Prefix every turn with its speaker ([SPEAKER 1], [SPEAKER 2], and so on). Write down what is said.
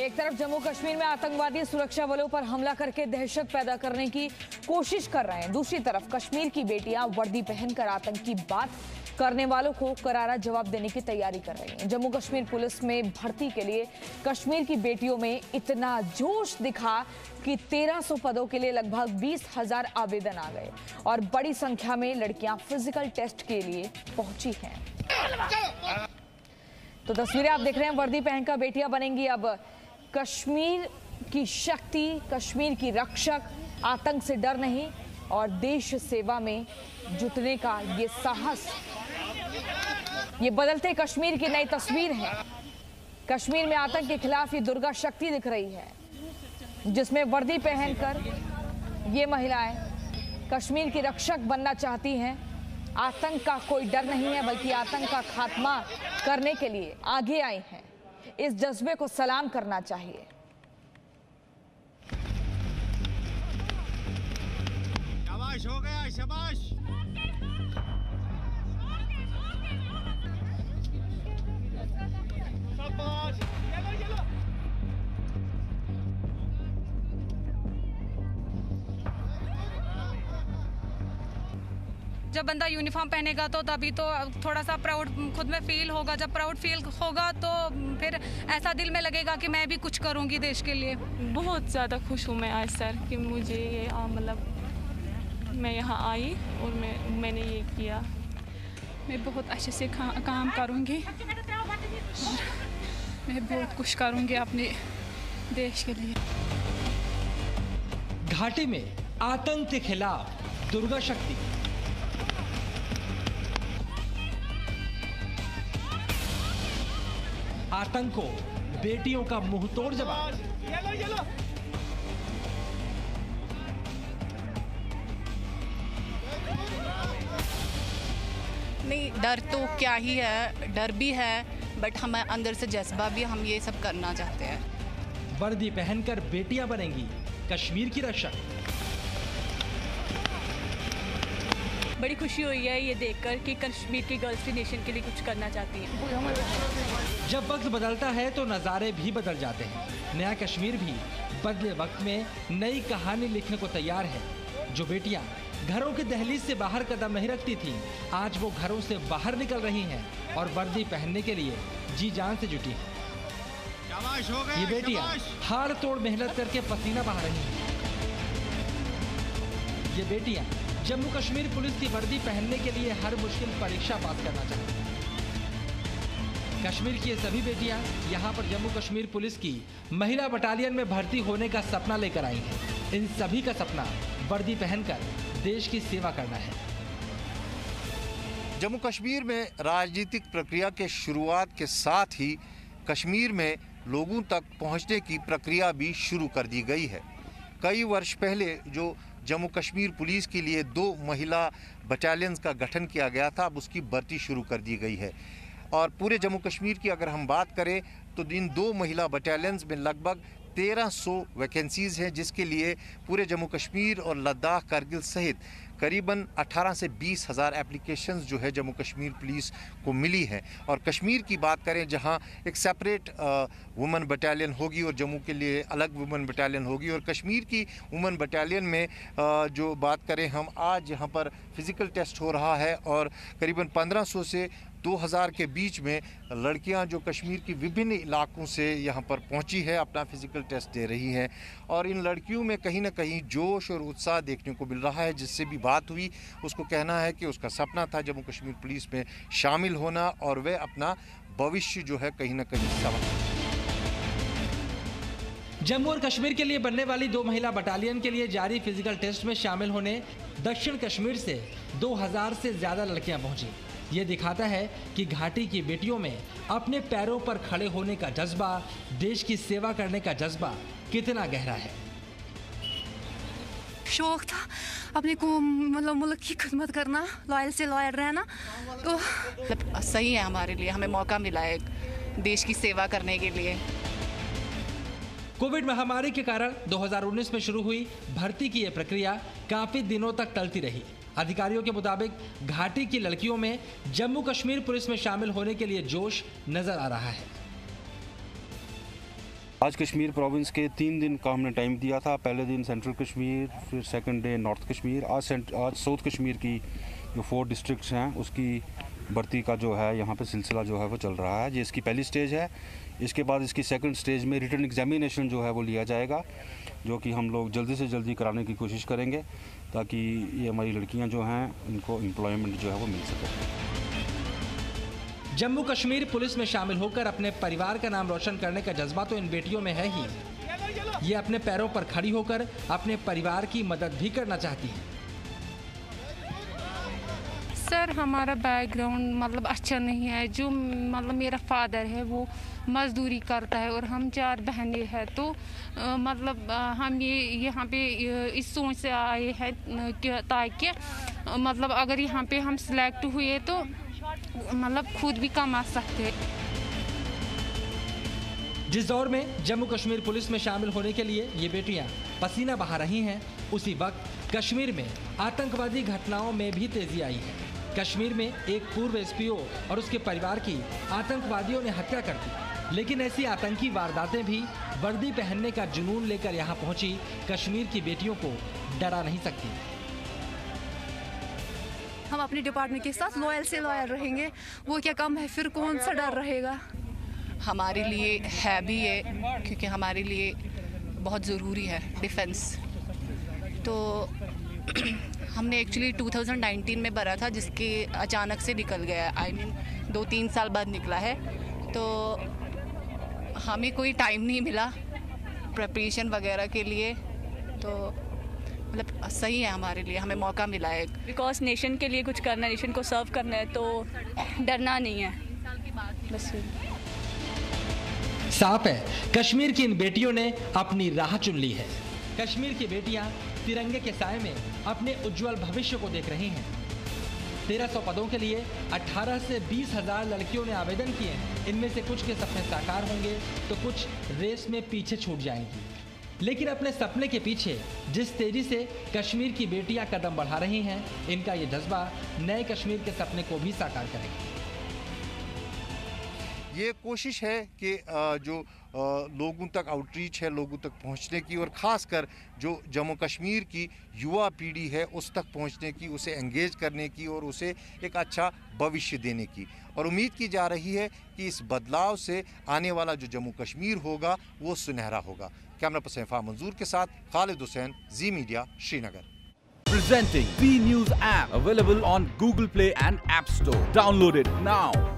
[SPEAKER 1] एक तरफ जम्मू कश्मीर में आतंकवादी सुरक्षा बलों पर हमला करके दहशत पैदा करने की कोशिश कर रहे हैं, दूसरी तरफ कश्मीर की बेटियां वर्दी पहनकर आतंकी बात करने वालों को करारा जवाब देने की तैयारी कर रही हैं। जम्मू कश्मीर पुलिस में भर्ती के लिए कश्मीर की बेटियों में इतना जोश दिखा कि 1300 पदों के लिए लगभग 20,000 आवेदन आ गए और बड़ी संख्या में लड़कियां फिजिकल टेस्ट के लिए पहुंची हैं। तो तस्वीरें आप देख रहे हैं, वर्दी पहनकर बेटियां बनेंगी अब कश्मीर की शक्ति, कश्मीर की रक्षक। आतंक से डर नहीं और देश सेवा में जुटने का ये साहस, ये बदलते कश्मीर की नई तस्वीर है। कश्मीर में आतंक के खिलाफ ये दुर्गा शक्ति दिख रही है, जिसमें वर्दी पहनकर ये महिलाएं कश्मीर की रक्षक बनना चाहती हैं। आतंक का कोई डर नहीं है, बल्कि आतंक का खात्मा करने के लिए आगे आई हैं। इस जज्बे को सलाम करना चाहिए।
[SPEAKER 2] शाबाश, हो गया, शाबाश। शाबाश, चलो।
[SPEAKER 3] जब बंदा यूनिफॉर्म पहनेगा तो तभी तो थोड़ा सा प्राउड खुद में फील होगा। जब प्राउड फील होगा तो फिर ऐसा दिल में लगेगा कि मैं भी कुछ करूंगी देश के लिए।
[SPEAKER 4] बहुत ज़्यादा खुश हूँ मैं आज सर कि मुझे ये मतलब मैं यहाँ आई और मैंने ये किया। मैं बहुत अच्छे से काम करूँगी और मैं बहुत कुछ करूँगी अपने देश के लिए।
[SPEAKER 5] घाटी में आतंक के खिलाफ दुर्गा शक्ति। आतंक को बेटियों का मुंहतोड़ जवाब।
[SPEAKER 6] नहीं, डर तो क्या ही है, डर भी है, बट हमें अंदर से जज्बा भी, हम ये सब करना चाहते हैं।
[SPEAKER 5] वर्दी पहनकर बेटियां बनेंगी कश्मीर की रक्षक।
[SPEAKER 4] बड़ी खुशी हुई है ये देखकर कि कश्मीर की गर्ल्स की नेशन के लिए कुछ करना चाहती हैं।
[SPEAKER 5] जब वक्त बदलता है तो नज़ारे भी बदल जाते हैं। नया कश्मीर भी बदले वक्त में नई कहानी लिखने को तैयार है। जो बेटियां घरों के दहलीज से बाहर कदम नहीं रखती थीं, आज वो घरों से बाहर निकल रही हैं और वर्दी पहनने के लिए जी जान से जुटी हैं। ये बेटियां हाड़ तोड़ मेहनत करके पसीना बहा रही हैं। ये बेटियां जम्मू कश्मीर पुलिस की वर्दी पहनने के लिए हर मुश्किल परीक्षा पास करना चाहती हैं। कश्मीर की ये सभी बेटियां यहां पर जम्मू कश्मीर पुलिस की महिला बटालियन में भर्ती होने का सपना लेकर आई हैं। इन सभी का सपना वर्दी पहनकर देश की सेवा करना है।
[SPEAKER 2] जम्मू कश्मीर में राजनीतिक प्रक्रिया के शुरुआत के साथ ही कश्मीर में लोगों तक पहुंचने की प्रक्रिया भी शुरू कर दी गई है। कई वर्ष पहले जो जम्मू कश्मीर पुलिस के लिए 2 महिला बटालियंस का गठन किया गया था, अब उसकी भर्ती शुरू कर दी गई है। और पूरे जम्मू कश्मीर की अगर हम बात करें तो इन 2 महिला बटालियंस में लगभग 1300 वैकेंसीज़ हैं, जिसके लिए पूरे जम्मू कश्मीर और लद्दाख, कारगिल सहित करीबन 18 से 20,000 एप्लीकेशंस जो है जम्मू कश्मीर पुलिस को मिली है। और कश्मीर की बात करें जहां एक सेपरेट वुमेन बटालियन होगी और जम्मू के लिए अलग वुमेन बटालियन होगी। और कश्मीर की वुमेन बटालियन में जो बात करें हम, आज यहां पर फिज़िकल टेस्ट हो रहा है और करीबन 1500 से 2000 के बीच में लड़कियां जो कश्मीर की विभिन्न इलाकों से यहां पर पहुंची है, अपना फिज़िकल टेस्ट दे रही हैं। और इन लड़कियों में कहीं ना कहीं जोश और उत्साह देखने को मिल रहा है। जिससे भी बात हुई उसको कहना है कि उसका सपना था जम्मू कश्मीर पुलिस में शामिल होना और वह अपना भविष्य जो है कहीं ना कहीं संवार।
[SPEAKER 5] जम्मू और कश्मीर के लिए बनने वाली 2 महिला बटालियन के लिए जारी फिजिकल टेस्ट में शामिल होने दक्षिण कश्मीर से 2000 से ज्यादा लड़कियां पहुंची। ये दिखाता है कि घाटी की बेटियों में अपने पैरों पर खड़े होने का जज्बा, देश की सेवा करने का जज्बा कितना गहरा है।
[SPEAKER 6] शौक था अपने को मतलब मुल्क की खिदमत करना, लॉयल से लॉयल रहना, तो सही है हमारे लिए, हमें मौका मिला है देश की सेवा करने के लिए।
[SPEAKER 5] कोविड महामारी के कारण 2019 में शुरू हुई भर्ती की यह प्रक्रिया काफी दिनों तक टलती रही। अधिकारियों के मुताबिक घाटी की लड़कियों में जम्मू कश्मीर पुलिस में शामिल होने के लिए जोश नजर आ रहा है।
[SPEAKER 7] आज कश्मीर प्रोविंस के 3 दिन का हमने टाइम दिया था। पहले दिन सेंट्रल कश्मीर, फिर सेकंड डे नॉर्थ कश्मीर, आज साउथ कश्मीर की जो 4 डिस्ट्रिक्ट्स हैं उसकी भर्ती का जो है यहाँ पे सिलसिला जो है वो चल रहा है। ये इसकी पहली स्टेज है। इसके बाद इसकी सेकंड स्टेज में रिटन एग्जामिनेशन जो है वो लिया जाएगा, जो कि हम लोग जल्दी से जल्दी कराने की कोशिश करेंगे ताकि ये हमारी लड़कियाँ जो हैं इनको एम्प्लॉयमेंट जो है वो मिल सके।
[SPEAKER 5] जम्मू कश्मीर पुलिस में शामिल होकर अपने परिवार का नाम रोशन करने का जज्बा तो इन बेटियों में है ही। ये अपने पैरों पर खड़ी होकर अपने परिवार की मदद भी करना चाहती हैं।
[SPEAKER 8] सर हमारा बैकग्राउंड मतलब अच्छा नहीं है। जो मतलब मेरा फादर है वो मजदूरी करता है और हम 4 बहनें हैं, तो मतलब हम ये यहाँ पे इस सोच से आए हैं कि ताकि मतलब अगर यहाँ पे हम सिलेक्ट हुए तो मतलब खुद भी कमा सकते हैं।
[SPEAKER 5] जिस दौर में जम्मू कश्मीर पुलिस में शामिल होने के लिए ये बेटियां पसीना बहा रही हैं, उसी वक्त कश्मीर में आतंकवादी घटनाओं में भी तेजी आई है। कश्मीर में एक पूर्व एसपीओ और उसके परिवार की आतंकवादियों ने हत्या कर दी, लेकिन ऐसी आतंकी वारदातें भी वर्दी पहनने का जुनून लेकर यहाँ पहुंची कश्मीर की बेटियों को डरा नहीं सकती।
[SPEAKER 6] हम अपने डिपार्टमेंट के साथ लॉयल से लॉयल रहेंगे, वो क्या कम है, फिर कौन सा डर रहेगा।
[SPEAKER 9] हमारे लिए है भी ये, क्योंकि हमारे लिए बहुत ज़रूरी है डिफेंस। तो हमने एक्चुअली 2019 में भरा था, जिसके अचानक से निकल गया। I mean 2-3 साल बाद निकला है, तो हमें कोई टाइम नहीं मिला प्रिपरेशन वगैरह के लिए। तो मतलब सही है हमारे लिए, हमें मौका मिला है।
[SPEAKER 4] बिकॉज नेशन के लिए कुछ करना है, नेशन को सर्व करना है, तो डरना नहीं है बस।
[SPEAKER 5] साफ है कश्मीर की इन बेटियों ने अपनी राह चुन ली है। कश्मीर की बेटियां तिरंगे के साए में अपने उज्जवल भविष्य को देख रही हैं। 1300 पदों के लिए 18 से 20 हजार लड़कियों ने आवेदन किए हैं। इनमें से कुछ के सपने साकार होंगे तो कुछ रेस में पीछे छूट जाएंगी, लेकिन अपने सपने के पीछे जिस तेजी से कश्मीर की बेटियां कदम बढ़ा रही हैं, इनका ये जज्बा नए कश्मीर के सपने को भी साकार करेगा।
[SPEAKER 2] ये कोशिश है कि जो लोगों तक आउटरीच है, लोगों तक पहुंचने की, और ख़ासकर जो जम्मू कश्मीर की युवा पीढ़ी है उस तक पहुंचने की, उसे एंगेज करने की और उसे एक अच्छा भविष्य देने की। और उम्मीद की जा रही है कि इस बदलाव से आने वाला जो जम्मू कश्मीर होगा वो सुनहरा होगा। कैमरा पर्सन फा मंजूर के साथ Khalid Hussain, Zee media, Srinagar.
[SPEAKER 10] Presenting V News app, available on Google Play and App Store. Download it now.